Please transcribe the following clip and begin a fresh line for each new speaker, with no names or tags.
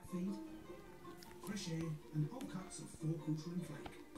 feed, fresh air and whole cuts of 4 quartering flake.